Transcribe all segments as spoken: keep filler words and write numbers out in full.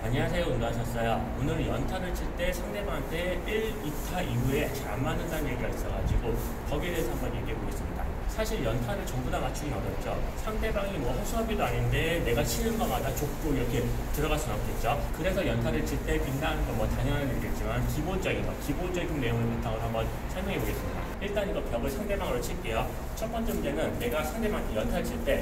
안녕하세요. 운동하셨어요? 오늘은 연타를 칠 때 상대방한테 일, 이 타 이후에 잘 안 맞는다는 얘기가 있어가지고 거기에 대해서 한번 얘기해 보겠습니다. 사실 연타를 전부 다 맞추긴 어렵죠. 상대방이 뭐 허수아비도 아닌데 내가 치는 것마다 좁고 이렇게 들어갈 수는 없겠죠. 그래서 연타를 칠 때 빛나는 건 뭐 당연한 일이겠지만 기본적인 거, 기본적인 내용을 바탕으로 한번 설명해 보겠습니다. 일단 이거 벽을 상대방으로 칠게요. 첫 번째 문제는 내가 상대방한테 연타를 칠 때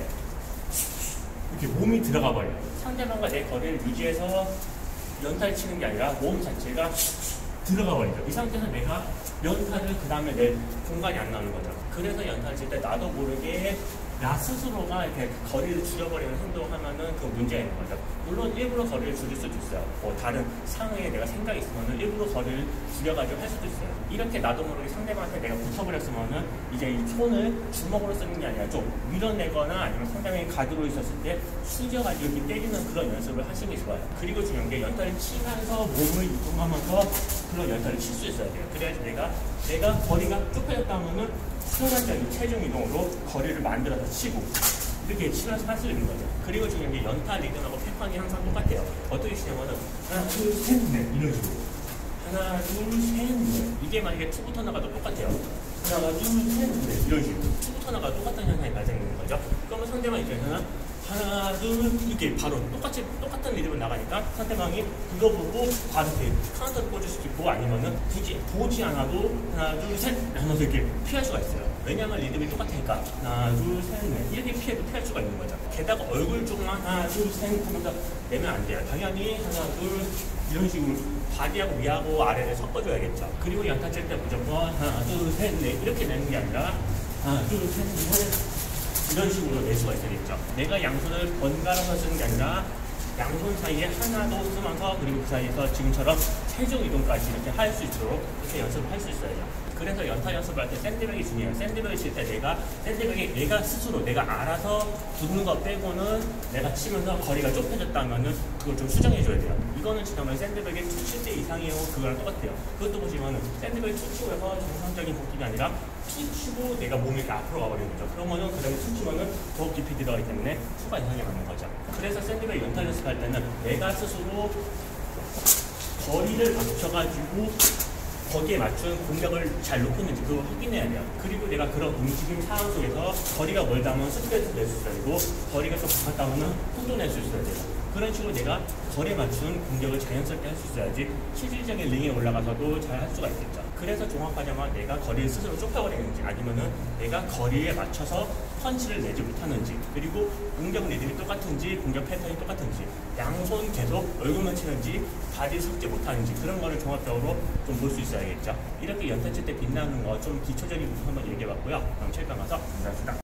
이렇게 몸이 들어가 버려요. 상대방과 내 거리를 유지해서 연타를 치는 게 아니라 몸 자체가 들어가 버리죠. 이 상태에서 내가 연타를 그 다음에 내 공간이 안 나오는 거죠. 그래서 연타를 칠 때 나도 모르게 나 스스로가 이렇게 거리를 줄여버리는 행동을 하면은 그 문제가 있는 거죠. 물론 일부러 거리를 줄일 수도 있어요. 뭐 다른 상황에 내가 생각이 있으면은 일부러 거리를 줄여가지고 할 수도 있어요. 이렇게 나도 모르게 상대방한테 내가 붙어버렸으면은 이제 이 손을 주먹으로 쓰는 게 아니라 좀 밀어내거나 아니면 상대방이 가드로 있었을 때 숙여가지고 이렇게 때리는 그런 연습을 하시는 게 좋아요. 그리고 중요한 게 연타를 치면서 몸을 이동하면서 그런 연타를 칠 수 있어야 돼요. 그래야지 내가 내가 거리가 좁혀졌다 하면은 순간적인 체중 이동으로 거리를 만들어서 치고 이렇게 치면서 할 수 있는 거죠. 그리고 중요한 게 연타 리듬하고 패턴이 항상 똑같아요. 어떻게 치냐면은 하나 둘셋넷 이런 식으로 하나 둘셋넷 이게 만약에 투부터 나가도 똑같아요. 하나 둘셋넷 이런 식으로 투부터 나가도 똑같은 현상이 발생되는 거죠. 그러면 상대방 입장에서는 하나 둘 이렇게 바로 똑같이 똑같은 리듬을 나가니까 상대방이 그거 보고 바로 이렇게 카운터를 꽂을 수도 있고 아니면은 굳이 보지 않아도 하나 둘 셋 하면서 이렇게 피할 수가 있어요. 왜냐하면 리듬이 똑같으니까 하나 둘 셋 넷 이렇게 피해도 피할 수가 있는 거죠. 게다가 얼굴 쪽만 하나 둘 셋 하면서 내면 안 돼요. 당연히 하나 둘 이런 식으로 바디하고 위하고 아래를 섞어줘야겠죠. 그리고 연타 칠 때 무조건 하나 둘 셋 넷 이렇게 내는 게 아니라 하나 둘 셋 넷 이런 식으로 낼 수가 있어야겠죠. 내가 양손을 번갈아서 쓰는 게 아니라 양손 사이에 하나 더 쓰면서 그리고 그 사이에서 지금처럼 체중 이동까지 이렇게 할 수 있도록 이렇게 연습을 할 수 있어야죠. 그래서 연타 연습을 할 때 샌드백이 중요해요. 샌드백을 칠 때 내가 샌드백이 내가 스스로 내가 알아서 붙는 거 빼고는 내가 치면서 거리가 좁혀졌다면은 그걸 좀 수정해줘야 돼요. 이거는 지나면 샌드백이 툭 칠 때 이상이에요. 그거랑 똑같아요. 그것도 보시면은 샌드백이 툭 치고 해서 정상적인 복귀가 아니라 툭 치고 내가 몸이 이렇게 앞으로 가버리는 거죠. 그러면은 그 다음에 툭 치면은 더 깊이 들어가기 때문에 투가 이상하게 맞는 거죠. 그래서 샌드백 연타 연습할 때는 내가 스스로 거리를 맞춰가지고 거기에 맞춘 공격을 잘 놓겠는지 그걸 확인해야 돼요. 그리고 내가 그런 움직임 상황 속에서 거리가 멀다면 스트레스 낼 수 있어야 되고 거리가 좀 가깝다면 속도 낼 수 있어야 돼요. 그런 식으로 내가 거리에 맞춘 공격을 자연스럽게 할 수 있어야지 실질적인 링에 올라가서도 잘 할 수가 있겠죠. 그래서 종합하자면 내가 거리를 스스로 좁혀버리는지 아니면은 내가 거리에 맞춰서 펀치를 내지 못하는지 그리고 공격 리듬이 똑같은지 공격 패턴이 똑같은지 양손 계속 얼굴만 치는지 바디 섞지 못하는지 그런 거를 종합적으로 좀 볼 수 있어야겠죠. 이렇게 연타 칠 때 빛나는 거 좀 기초적인 부분 한번 얘기해봤고요. 그럼 체육관 가서 공부합시다.